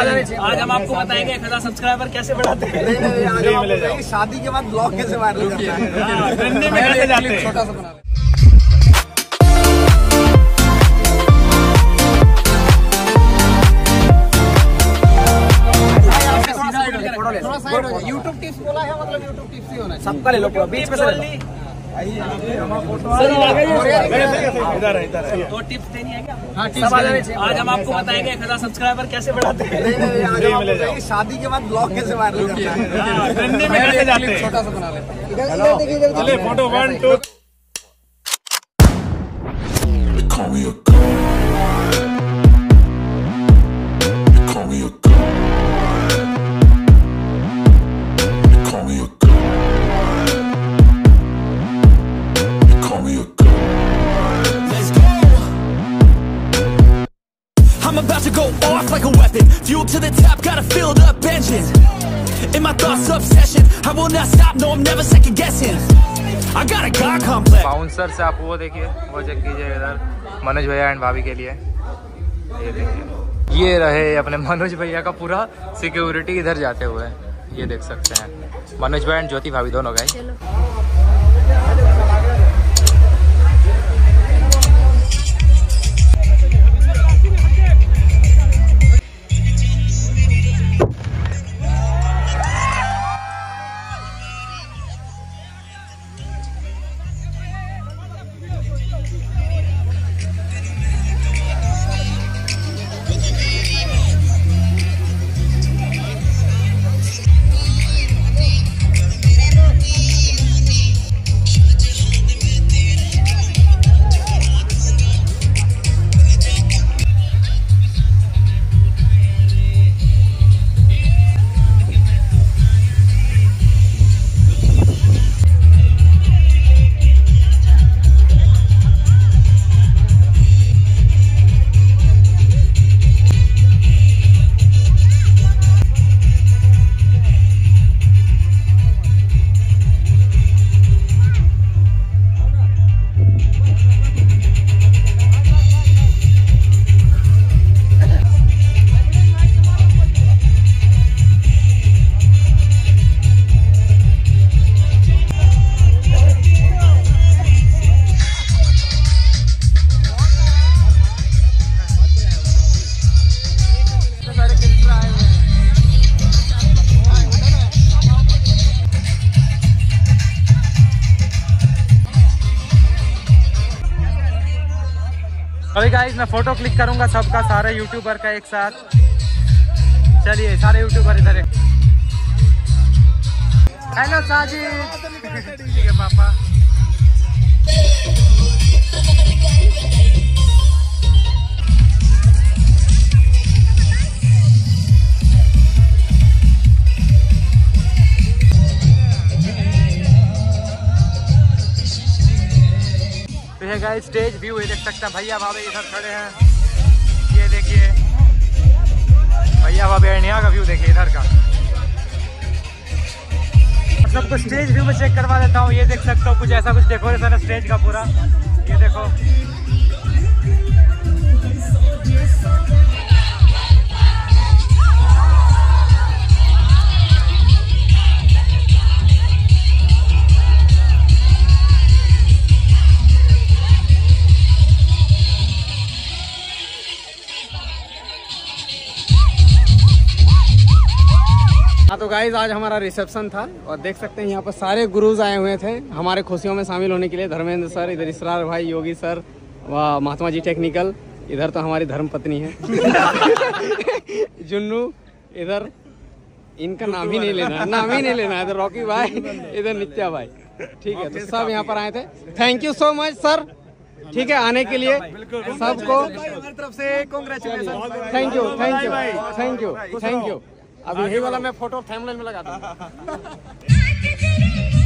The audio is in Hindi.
आज हम आपको बताएंगे 1000 सब्सक्राइबर कैसे बढ़ाते हैं। शादी के बाद ब्लॉग कैसे वायरल करना है, छोटा सा बना ले। यूट्यूब टिप्स बोला है, मतलब यूट्यूब टिप्स ही होना सबका ले लो, पूरा बीच में से तो टिप्स देनी है क्या? हाँ, आज हम आपको बताएंगे 1000 सब्सक्राइबर कैसे बढ़ाते हैं। शादी के बाद ब्लॉग कैसे वायरल करना है, छोटा सा बना ले। Photo 1 2 I'm about to go off like a weapon. Fuel to the top, got a filled up engine. In my thoughts, obsession. I will not stop, no, I'm never second guessing. I got a God complex. Bouncer से आप वो देखिए, वो चेक कीजिए इधर मनोज भैया एंड भाभी के लिए। ये देखिए, ये रहे अपने मनोज भैया का पूरा सिक्योरिटी इधर जाते हुए, ये देख सकते हैं। मनोज भैया एंड ज्योति भाभी दोनों गए। अभी गाइस मैं फोटो क्लिक करूंगा सबका, सारे यूट्यूबर का एक साथ। चलिए सारे यूट्यूबर इधर है। हेलो साजिद। ठीक है पापा। तो ये गाइस स्टेज व्यू ये देख सकते हैं। भैया भाभी इधर खड़े हैं, ये देखिए भैया भाभी इंडिया का व्यू देखिए इधर का। सबको स्टेज व्यू में चेक करवा देता हूँ। ये देख सकते हो कुछ ऐसा कुछ डेकोरेशन है स्टेज का पूरा, ये देखो। तो गाइज आज हमारा रिसेप्शन था और देख सकते हैं यहाँ पर सारे गुरुज आए हुए थे हमारे खुशियों में शामिल होने के लिए। धर्मेंद्र सर इधर, इसरार भाई, योगी सर, व महात्मा जी टेक्निकल इधर, तो हमारी धर्म पत्नी है जुन्नू इधर, इनका नाम ही नहीं लेना, इधर रॉकी भाई, इधर नित्या भाई। ठीक है, तो सब यहाँ पर आए थे। Thank you so much sir, ठीक है, आने के लिए सबको हमारी तरफ से congratulation. Thank you thank you thank you thank you. अब यही वाला मैं फोटो थंबनेल में लगाता हूँ।